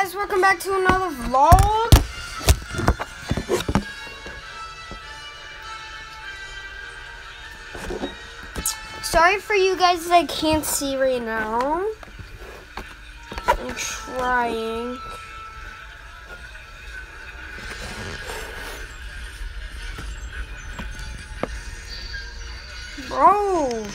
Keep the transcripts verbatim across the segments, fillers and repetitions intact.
guys, welcome back to another vlog. Sorry for you guys that I can't see right now. I'm trying. Bro.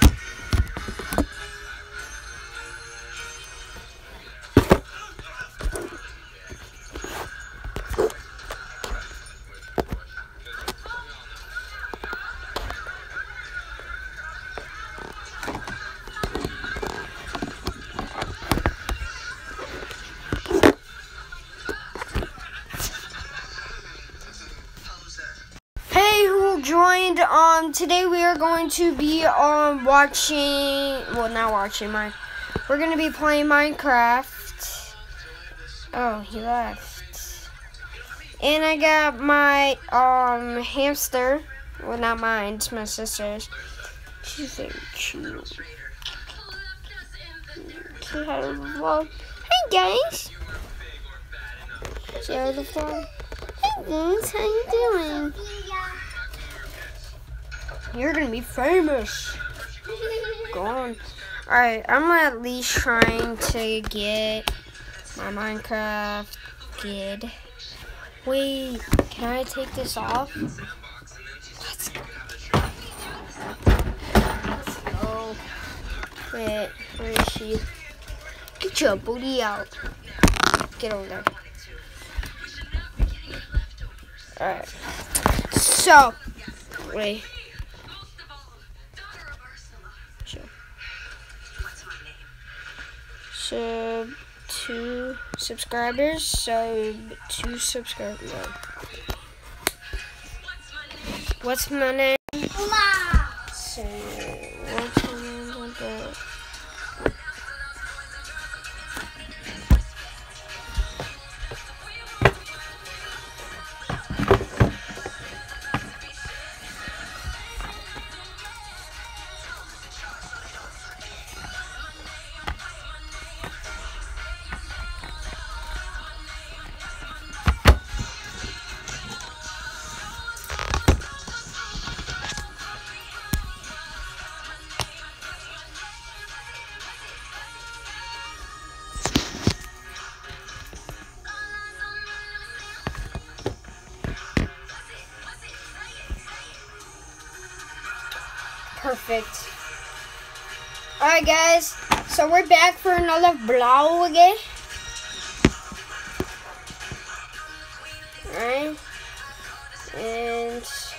Joined. Um, today we are going to be um watching. Well, not watching my. We're gonna be playing Minecraft. Oh, he left. And I got my um hamster. Well, not mine. It's my sister's. She's very cute. Say hi to the vlog. Hi guys. Say hi to the vlog. Hey guys, how you doing? You're gonna be famous. Go on. Alright, I'm at least trying to get my Minecraft kid. Wait, can I take this off? Let's go. Let's go. Wait, where is she? Get your booty out. Get over there. Alright. So, wait. Sub two subscribers, sub two subscribers. No. What's my name? So, what's my name? Perfect. Alright guys, so we're back for another vlog again. Alright. And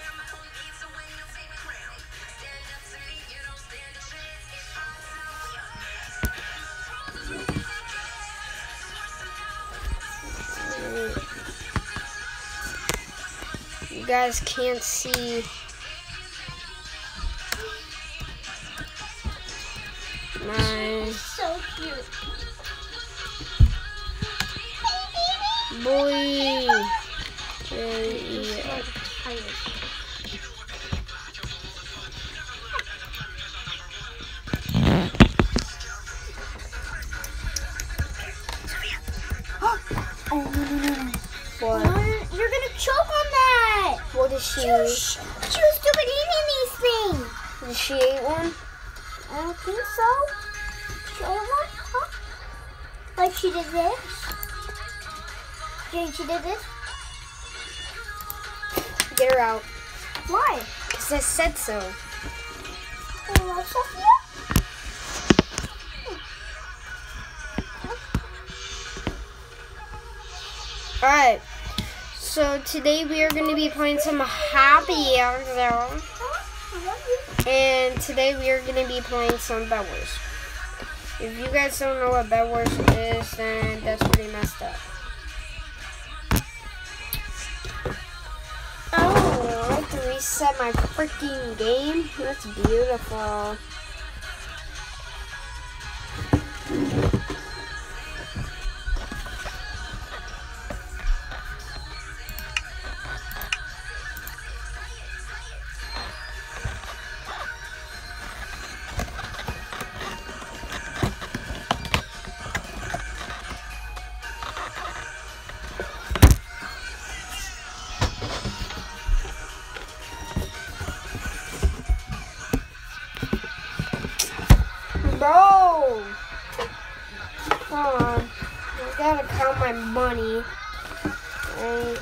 you guys can't see. Nice. So cute. Boy. Yeah. What? You're gonna choke on that. What is she? She was, she was stupid eating these things. Did she eat one? I don't think so. She ate one? Huh? Like she did this? Jane, she did this? Get her out. Why? Because I said so. Hello, Sophia? Alright. So today we are going to be playing some Happy Hour. And today we are going to be playing some Bed Wars. If you guys don't know what Bed Wars is, then that's pretty messed up. Oh, I have to reset my freaking game. That's beautiful. gotta count my money. Right.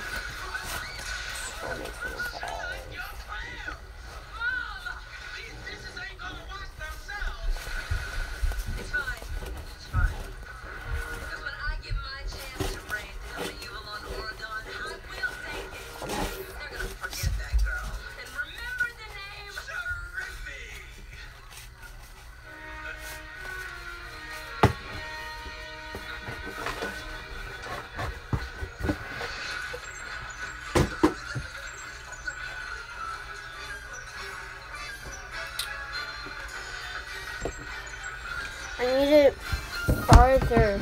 I need it farther.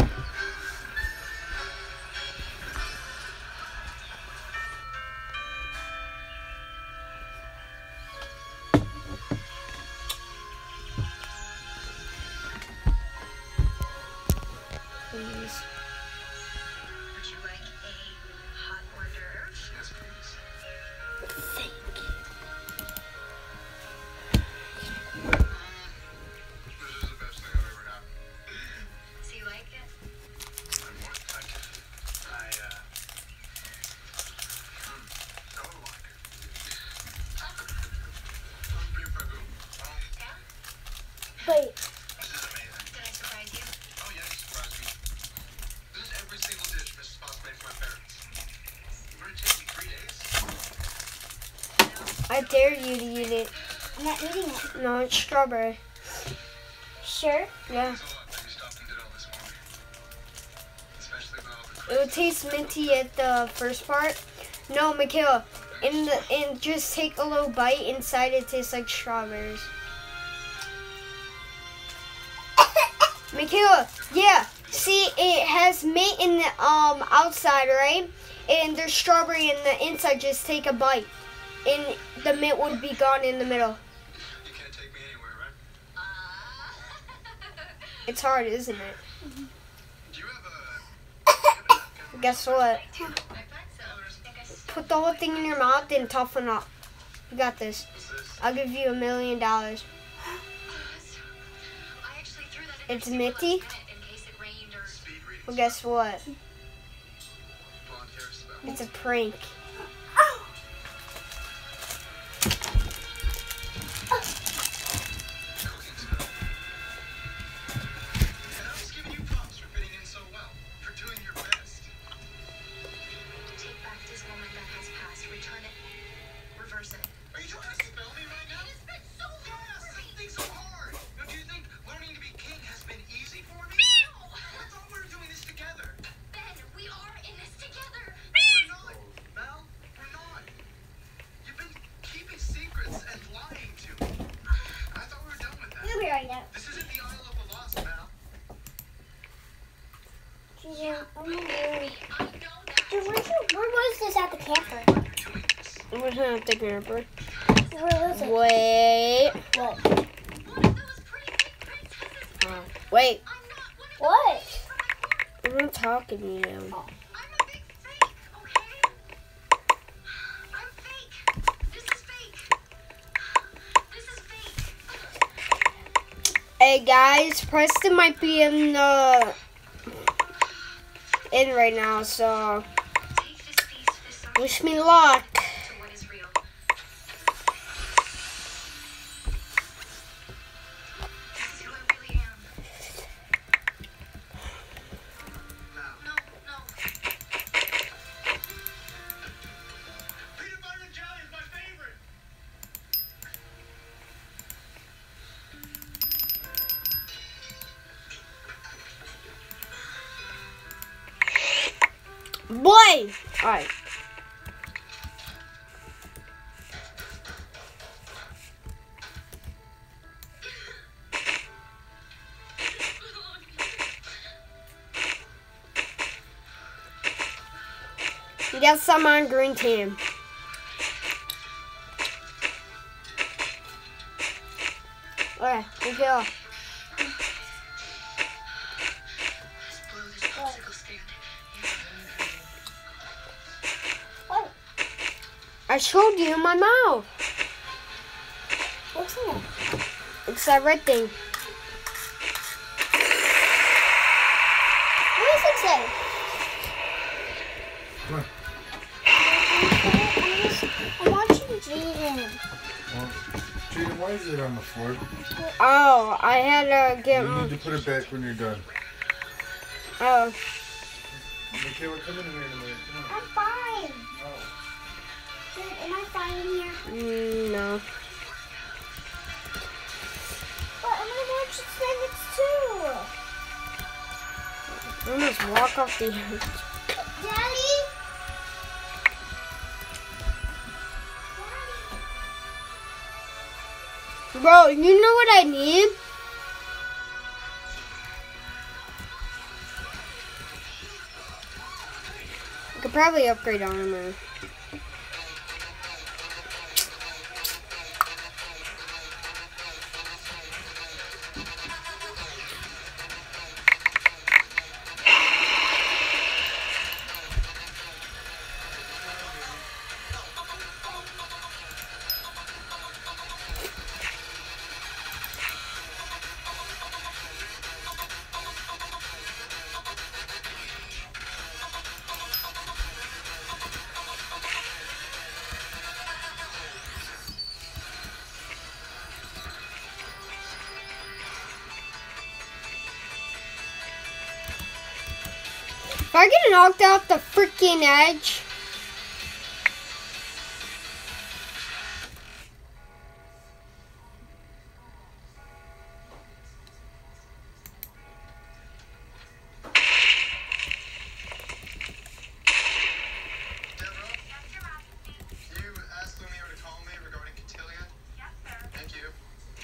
Please. Would you like a hot hors d'oeuvre? Yes, please. Thank you. This is the best thing I've ever had. So you like it? I more than like it. I, uh... Hmm. I would like it. I'm beef ragu. Um, Wait. this is amazing. Did I surprise you? Oh, yeah, you surprised me. This is every single dish Missus Boss made for my parents. Would it take me three days? I dare you to eat it. I'm not eating it. No, it's strawberry. Sure? Yeah. Thanks a lot that you stopped and did all this for me. Especially with all the It would taste minty at the first part. No, Michaela, in the and just take a little bite. Inside it tastes like strawberries. Michaela, yeah. See, it has mint in the um outside, right? And there's strawberry in the inside. Just take a bite, and the mint would be gone in the middle. You can't take me anywhere, right? It's hard, isn't it? Do you have a... Guess what? I thought so. Put the whole thing in your mouth and toughen up. You got this. What's this? I'll give you a million dollars. I actually threw that in It's there minty? in case it rained or... Speed reading. Well, guess what? Blonde hair smell. It's a prank. Cooking smell. And I was giving you props for fitting in so well. For doing your best. Take back this moment that has passed. Return it. Reverse it. Are you trying to spell me right now? It's been so hard. Yes, so hard. Now, do you think learning to be king has been easy for me? No. I thought we were doing this together. Ben, we are in this together. We're not, Mel. We're not. You've been keeping secrets and lying to me. I thought we were done with that. You'll be right now. This isn't the Isle of the Lost, Mel. Yeah, I'm gonna worry. I know that. Dude, where'd you, where was this at the camper? You're doing this. It wasn't at the camper. Where was it? Wait. What? One of those pretty big princesses. Uh, wait. I'm not one of What? those from my work. I'm not talking to you now. I'm a big fake, okay? I'm fake. This is fake. This is fake. Hey guys, Preston might be in the in right now, so Take this piece, this song, wish me luck. to what is real. This is who I really am. No, no. Peanut butter and jelly is my favorite. Boy! Alright. You got some on green team. Alright, let's go. Let's blow this popsicle stand. What? I showed you my mouth. What's in it? It's that red thing. What does it say? Jaden. Well, Jaden, why is it on the floor? Oh, I had to get. You need to put it back when you're done. Oh, Michaela, come in here in a minute. Come on. I'm fine. Oh. Am I fine in here? mm, no. But I'm gonna watch the Nuggets too. I almost walk off the edge. Daddy? Bro, you know what I need? I could probably upgrade armor. If I get knocked off the freaking edge. You asked Lumio to call me regarding Cotillion? Yes, sir. Thank you.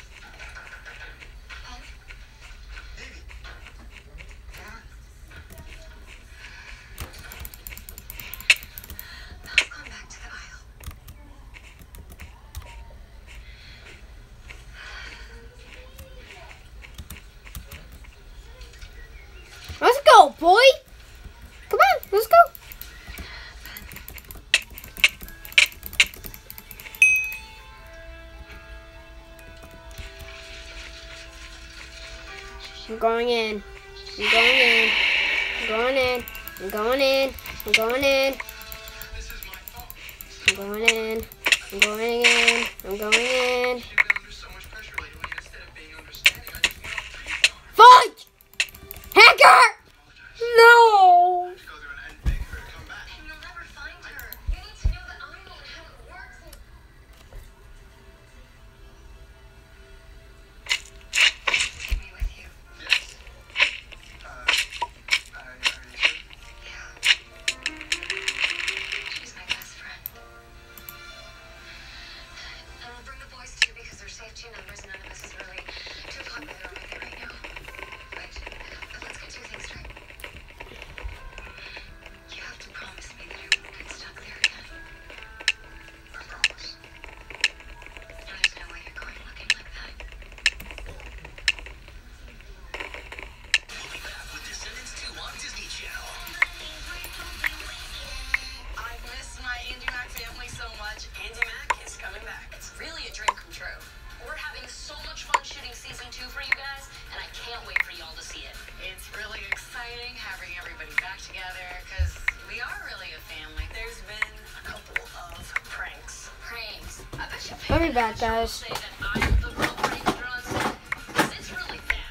Baby. I've gone back to the aisle. Let's go, boy. Come on, let's go. I'm going in. I'm going in. I'm going in. I'm going in. I'm going in. This is my fault. I'm going in. I'm going in. I'm going in. You've been under so much pressure lately, and instead of being understanding, I just went off for you. Fight! Hacker! No! To go there and, and beg her to come back. You'll never find her. You need to know that I know how it works. And take me with you. Yes. Uh, I, are you sure? Yeah. She's my best friend. And we'll bring the boys too because their safety numbers, none of us is really too popular with it right now. But, but let's get two things straight. You have to promise me that I won't get stuck there again. I promise. There's no way you're going looking like that. We'll be back with Descendants two on Disney Channel. I've missed my Andy Mac family so much. Andy Mac is coming back. It's really a dream come true. We're having so much fun shooting season two for you guys, and I can't wait for y'all to see it. It's really exciting having everybody back together because we are really a family. There's been a couple of pranks. Pranks. I bet you I'll be Peyton back, and Ashley will guys. say that I'm the real prankster on set, 'cause it's really them.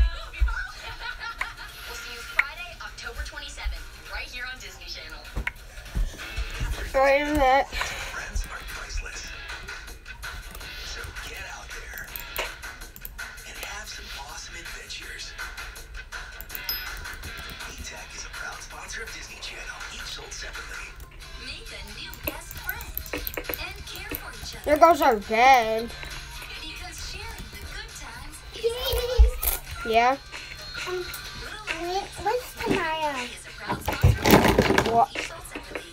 We'll see you Friday, October twenty-seventh, right here on Disney Channel. Right in that. Friends are priceless. So get out there and have some awesome adventures. E-Tech is a proud sponsor of Disney Channel, each sold separately. Make a new best friend and care for each other There goes our bed. because sharing the good times Jaden. Yeah. Um, wait, what's tomorrow? is a proud sponsor. What? Each sold separately.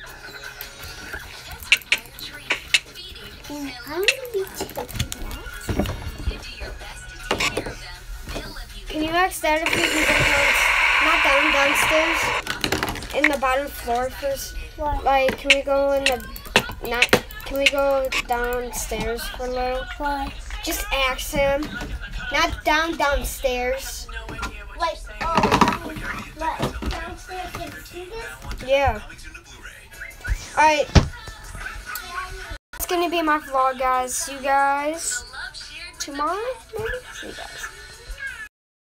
Pets require training, feeding, and I'm gonna be taking that. you do your best to take care of them. They'll love you. Can you max that if we can go down, not down, downstairs? In the bottom floor first? What? Like, can we go in the, not, can we go downstairs for a little? What? Just ask him. Not down, downstairs. Like, oh, like downstairs in the Yeah. Coming soon to Blu-ray. Alright. Let's gonna be my vlog, guys. See you guys The love shared with tomorrow, maybe? See you guys.